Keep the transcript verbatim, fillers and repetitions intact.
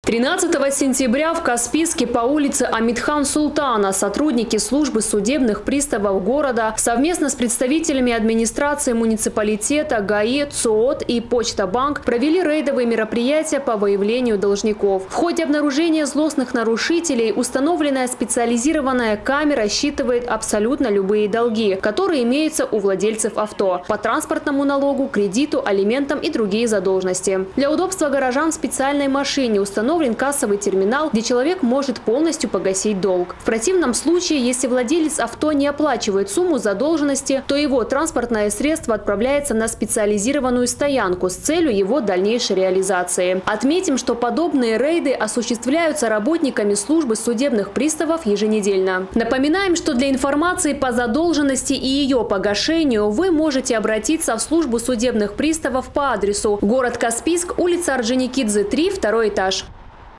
тринадцатого сентября в Каспийске по улице Амитхан Султана сотрудники службы судебных приставов города совместно с представителями администрации муниципалитета, ГАИ, ЦООТ и Почта-банк провели рейдовые мероприятия по выявлению должников. В ходе обнаружения злостных нарушителей установленная специализированная камера считывает абсолютно любые долги, которые имеются у владельцев авто по транспортному налогу, кредиту, алиментам и другие задолженности. Для удобства горожан в специальной машине установлен кассовый терминал, где человек может полностью погасить долг. В противном случае, если владелец авто не оплачивает сумму задолженности, то его транспортное средство отправляется на специализированную стоянку с целью его дальнейшей реализации. Отметим, что подобные рейды осуществляются работниками службы судебных приставов еженедельно. Напоминаем, что для информации по задолженности и ее погашению вы можете обратиться в службу судебных приставов по адресу город Каспийск, улица Орджоникидзе, три, второй этаж.